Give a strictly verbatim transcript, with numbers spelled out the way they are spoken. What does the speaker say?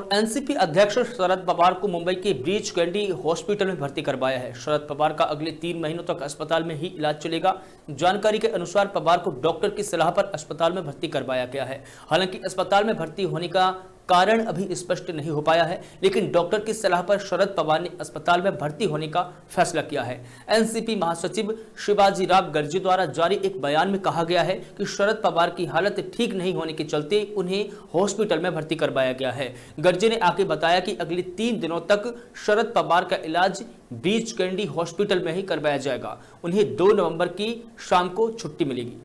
और एनसीपी अध्यक्ष शरद पवार को मुंबई के ब्रीच कैंडी हॉस्पिटल में भर्ती करवाया है। शरद पवार का अगले तीन महीनों तक अस्पताल में ही इलाज चलेगा। जानकारी के अनुसार पवार को डॉक्टर की सलाह पर अस्पताल में भर्ती करवाया गया है। हालांकि अस्पताल में भर्ती होने का कारण अभी स्पष्ट नहीं हो पाया है, लेकिन डॉक्टर की सलाह पर शरद पवार ने अस्पताल में भर्ती होने का फैसला किया है। एनसीपी महासचिव शिवाजी राव गर्जे द्वारा जारी एक बयान में कहा गया है कि शरद पवार की हालत ठीक नहीं होने के चलते उन्हें हॉस्पिटल में भर्ती करवाया गया है। गर्जे ने आगे बताया कि अगले तीन दिनों तक शरद पवार का इलाज ब्रीच कैंडी हॉस्पिटल में ही करवाया जाएगा। उन्हें दो नवंबर की शाम को छुट्टी मिलेगी।